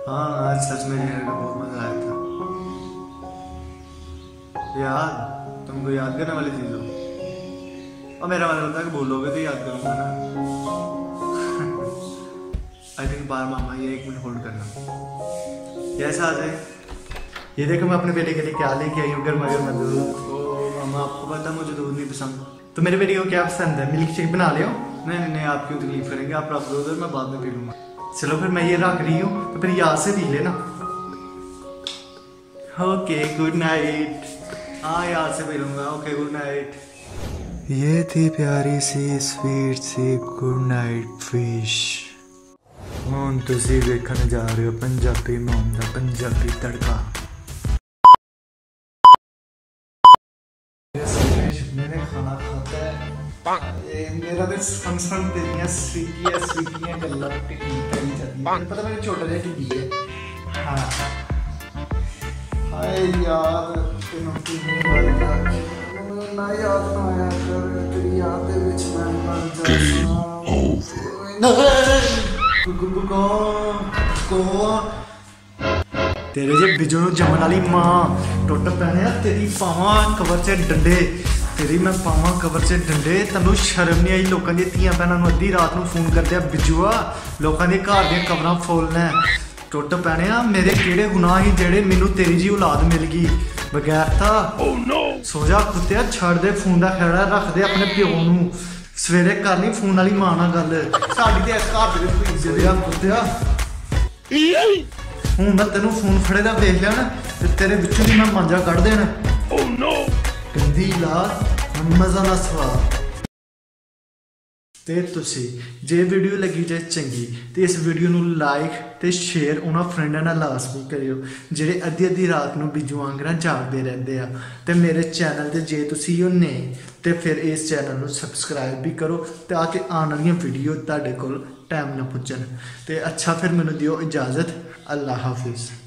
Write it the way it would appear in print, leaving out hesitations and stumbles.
हाँ आज सच में डिनर का बहुत मजा आया था यार। तुमको याद करने वाली चीज हो और मेरा मतलब होता है कि भूलोगे तो याद करूंगा ना। आई थिंक बार मामा ये 1 मिनट होल्ड करना। कैसा आ जाए ये देखो मैं अपने बेटे के लिए क्या लेके आई हूँ गर्मा गर्मा दूध। ओ मामा आपको पता मुझे दूध नहीं पसंद। तो मेरे बेटे को क्या पसंद है? मिल्क शेक बना लियो। नहीं नहीं नहीं आप क्यों तकलीफ करेंगे, आप रख दो उधर, मैं बाद में पी लूंगा। चलो फिर मैं ये रख रही हूँ तो फिर याद से पी लेना। Okay good night. हाँ याद से पी लूंगा। Okay good night. ये थी प्यारी सी स्वीट सी गुड नाइट विश। ਹੁਣ ਤੁਸੀਂ ਵੇਖਣ ਜਾ ਰਹੇ ਹੋ पंजाबी मॉम ਦਾ पंजाबी तड़का। मैंने खाना खाता है मेरा तो फंक्शन तेरियां स्वीटियां गल्लां टिकी करी जाती है। पता मेरे छोटा जिहा टिकी है। हाँ हाय यार तेनों कितनी बार ना याद ना आया कर तेरी याद दे विच मैं मर जावां। तेरे जे बिजू नूं जमन वाली मां टुट पैने तेरी पावां कवर च डंडे। तेरी मैं पावां कवर च डंडे। तैनूं शर्म नहीं आई लोकां दी धीआं भैणां नूं अद्धी रात नूं फोन करदे बिजुआ लोकां दे घर दियां कवरां फुल्ल टुट पैने मेरे केड़े गुनाह ही जेड़े मैनूं तेरी जी औलाद मिल गई बगैरता। सो जा कुत्तिया छड़ दे फोन दा खैड़ा रख दे अपने प्यो नूं। सवेरे करनी फोन वाली मां नाल गल साडी ते इस घर दे विच इज्जत आ कुत्तिया। हूं मैं तेनों फोन फड़े दा देख लिया ना ते तेरे विचों दी मैं मांजा कढ देना। गंदी लाल मजा ना स्वाद। ते तुसी जे वीडियो लगी जाए चंगी तो इस वीडियो नूं लाइक ते शेयर उन्हां फ्रेंडां नाल लाजमी करियो जेडे अद्धी अद्धी रात नूं बिजू आंगरा जागदे रहिंदे आ। ते मेरे चैनल ते जे तुसी हो नहीं तो फिर इस चैनल नूं सबसक्राइब भी करो ताकि आने वाली वीडियो तुहाडे कोल टाइम ना पुज्जन। ते अच्छा फिर मैनूं दिओ इजाजत। अल्लाह हाफिज़।